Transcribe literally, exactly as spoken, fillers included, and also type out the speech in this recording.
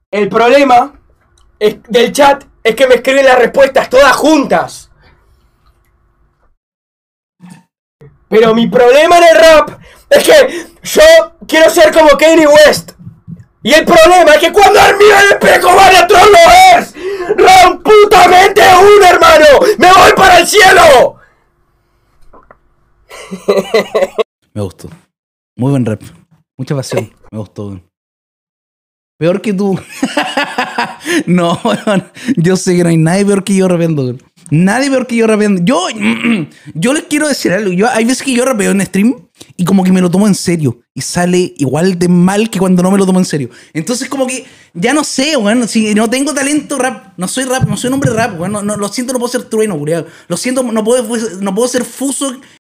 El problema es, del chat es que me escriben las respuestas todas juntas. Pero mi problema en el rap es que yo quiero ser como Kanye West. Y el problema es que cuando el mío el espejo Balatron lo es. ¡Ron putamente uno, hermano! ¡Me voy para el cielo! Me gustó. Muy buen rap. Mucha pasión. Me gustó. Peor que tú. No, weón. Yo sé que no hay nadie peor que yo rapeando, weón. Nadie peor que yo rapeando. Yo, yo les quiero decir algo. Yo, hay veces que yo rapeo en stream y como que me lo tomo en serio. Y sale igual de mal que cuando no me lo tomo en serio. Entonces como que ya no sé, weón. Si no tengo talento rap, no soy rap, no soy un hombre rap, weón. No, no, lo siento, no puedo ser trueno, culiado. Lo siento, no puedo, no puedo ser fuso